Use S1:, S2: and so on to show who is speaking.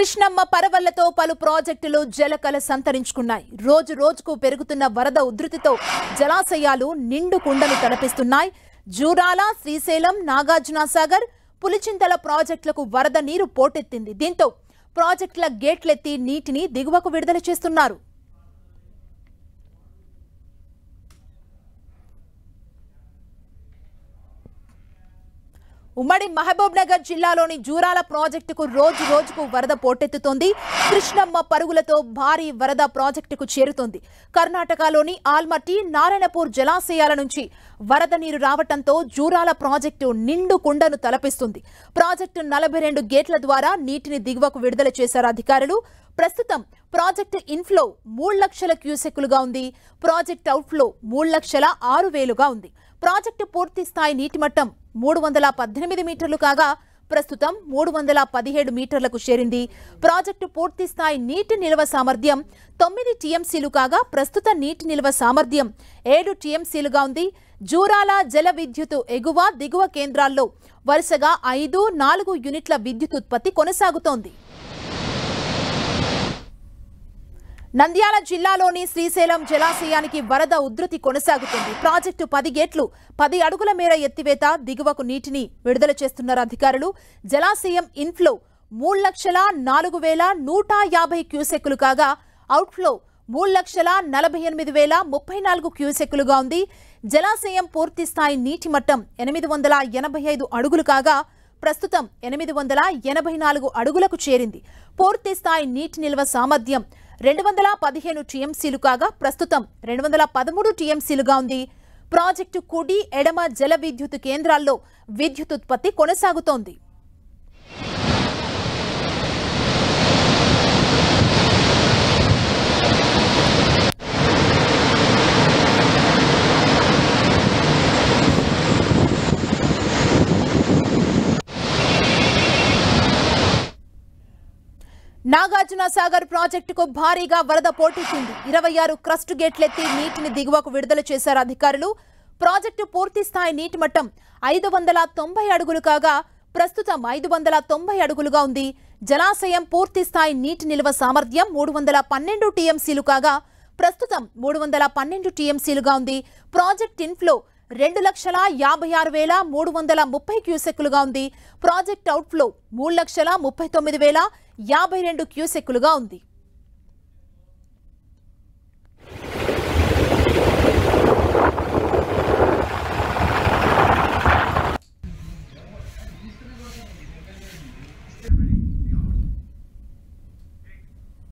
S1: కృష్ణమ్మ పరవళ్లతో పలు ప్రాజెక్టులు జలకల సంతరించుకున్నాయి. రోజు రోజుకు పెరుగుతున్న వరద ఉధృతితో జలాశయాలు నిండు కుండలు తలపిస్తున్నాయి. జూరాల, శ్రీశైలం, నాగార్జునసాగర్, పులిచింతల ప్రాజెక్టులకు వరద నీరు పోటెత్తింది. దీంతో ప్రాజెక్టుల గేట్లెత్తి నీటిని దిగువకు విడుదల చేస్తున్నారు. ఉమ్మడి మహబూబ్ నగర్ జిల్లాలోని జూరాల ప్రాజెక్టుకు రోజు రోజుకు వరద పోటెత్తుతోంది. కృష్ణమ్మ పరుగులతో భారీ వరద ప్రాజెక్టుకు చేరుతోంది. కర్ణాటకలోని ఆల్మట్టి, నారాయణపూర్ జలాశయాల నుంచి వరద నీరు రావడంతో జూరాల ప్రాజెక్టు నిండు కుండను తలపిస్తుంది. ప్రాజెక్టు 42 గేట్ల ద్వారా నీటిని దిగువకు విడుదల చేశారు అధికారులు. ప్రస్తుతం ప్రాజెక్టు ఇన్ఫ్లో 3 లక్షల క్యూసెక్కులుగా ఉంది. ప్రాజెక్టు అవుట్ఫ్లో 3,06,000గా ఉంది. ప్రాజెక్టు పూర్తి స్థాయి నీటి మట్టం 318 మీటర్లు కాగా ప్రస్తుతం 317 మీటర్లకు చేరింది. ప్రాజెక్టు పూర్తి స్థాయి నీటి నిల్వ సామర్థ్యం 9 టీఎంసీలు కాగా ప్రస్తుత నీటి నిల్వ సామర్థ్యం 7 టీఎంసీలుగా ఉంది. జూరాల జల విద్యుత్ ఎగువ, దిగువ కేంద్రాల్లో వరుసగా 5, 4 యూనిట్ల విద్యుత్ ఉత్పత్తి కొనసాగుతోంది. నంద్యాల జిల్లాలోని శ్రీశైలం జలాశయానికి వరద ఉధృతి కొనసాగుతుంది. ప్రాజెక్టు 10 గేట్లు 10 అడుగుల మేర ఎత్తివేత దిగువకు నీటిని విడుదల చేస్తున్నారు అధికారులు. జలాశయం ఇన్ఫ్లో 3,04,150 క్యూసెక్కులు కాగా అవుట్ఫ్లో 3,48,034 క్యూసెక్కులుగా ఉంది. జలాశయం పూర్తి స్థాయి నీటి మట్టం 885 అడుగులు కాగా ప్రస్తుతం 884 అడుగులకు చేరింది. పూర్తి స్థాయి నీటి నిల్వ సామర్థ్యం 215 టీఎంసీలు కాగా ప్రస్తుతం 213 టీఎంసీలుగా ఉంది. ప్రాజెక్టు కుడి, ఎడమ జల విద్యుత్ కేంద్రాల్లో విద్యుత్ ఉత్పత్తి కొనసాగుతోంది. నాగార్జునసాగర్ ప్రాజెక్టుకు భారీగా వరద పోటెత్తింది. 26 క్రస్ట్ గేట్లెత్తి నీటిని దిగువకు విడుదల చేశారు అధికారులు. ప్రాజెక్టు పూర్తి స్థాయి నీటి మట్టం 590 అడుగులు కాగా ప్రస్తుతం 590 అడుగులుగా ఉంది. జలాశయం పూర్తి స్థాయి నీటి నిల్వ సామర్థ్యం 312 టీఎంసీలు కాగా ప్రస్తుతం 312 టీఎంసీలుగా ఉంది. ప్రాజెక్ట్ ఇన్ఫ్లో 2,56,330 క్యూసెక్కులుగా ఉంది. ప్రాజెక్ట్ అవుట్ఫ్లో 3,39,052 క్యూసెక్కులుగా ఉంది.